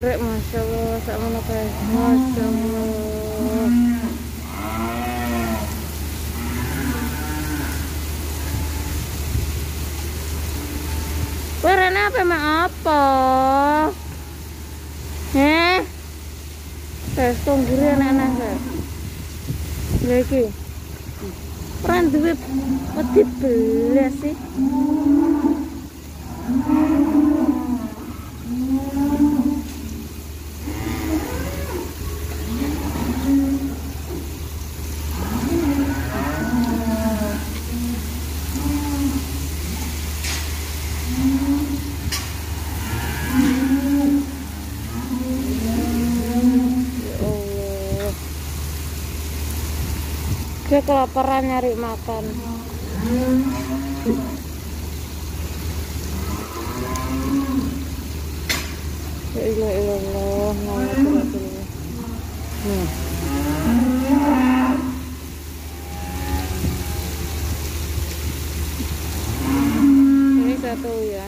Masya Allah, sama kayak Masya Allah. Warna apa mah apa? Tes tongguri anak-anak saya. Lagi. Peran duit wedi belas sih. Dia kelaparan nyari makan. Ya ilah, ini satu ya.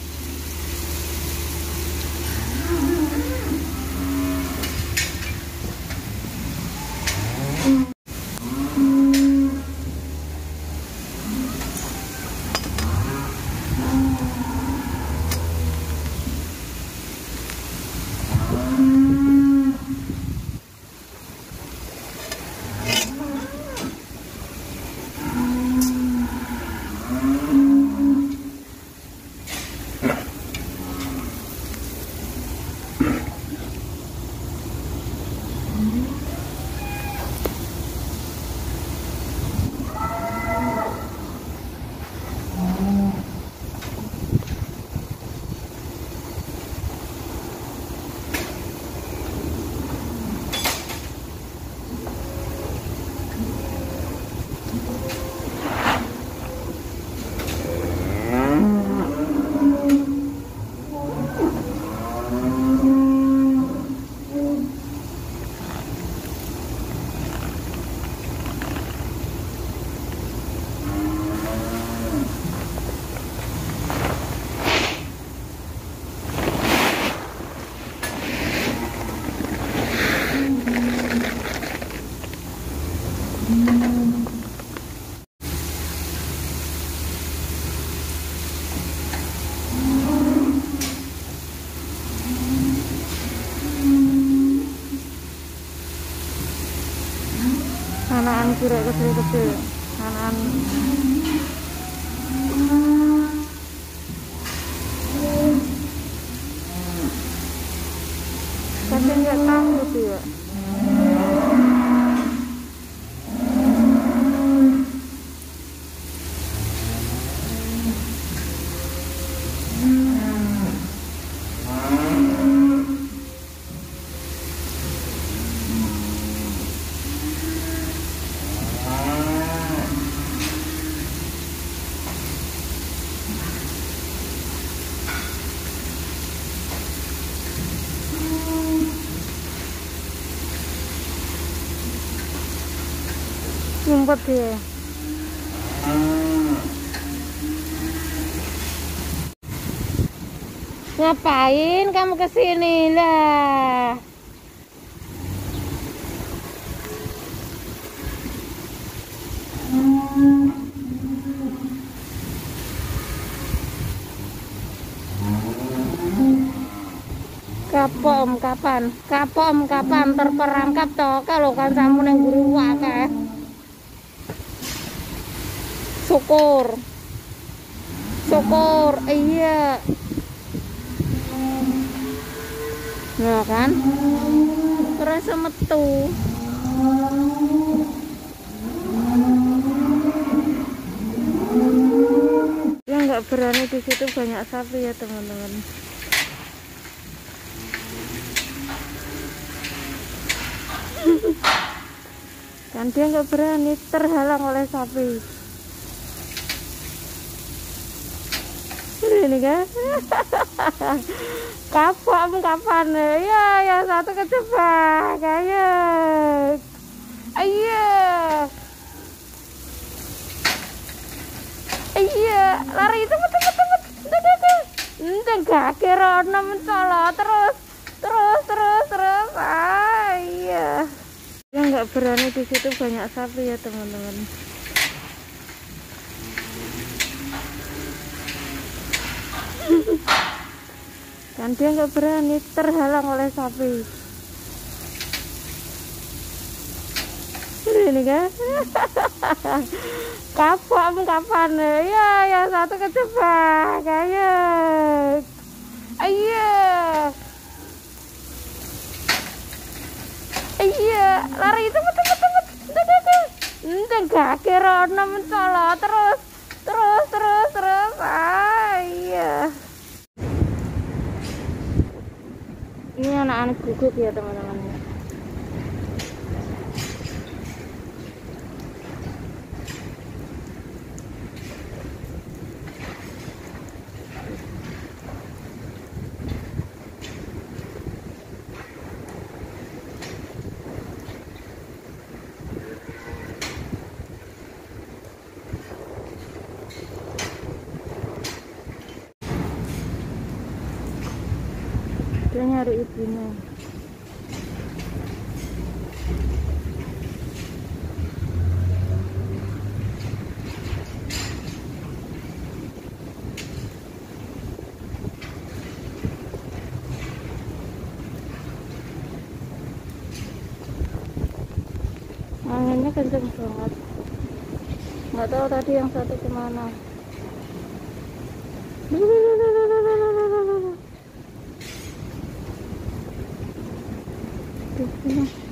Anak-anak kecil-kecil, anak-anak. Tapi nggak tahu sih ya. Ngumpet dia. Ngapain kamu kesini lah? Kapom kapan? Kapom kapan terperangkap toh kalau kan samu neng guru wae. Syukur, iya. Nah kan, terasa metu. Yang nggak berani di situ banyak sapi ya teman-teman. Kan dia nggak berani, terhalang oleh sapi. Ini kan kapan ya yang satu kejebak kayak iya lari tunggu enggak kira mencolot terus nggak berani di situ, banyak sapi ya teman-teman. Dan dia nggak berani, terhalang oleh sapi. Ini kan kapok kapan ya, yang satu kejebak. Ayo lari, cepet enggak kira mencolot terus ayo. Ini anak-anak guguk ya teman-teman. Dia nyari ibunya. Anginnya kenceng banget. Nggak tahu tadi yang satu kemana. Tuh,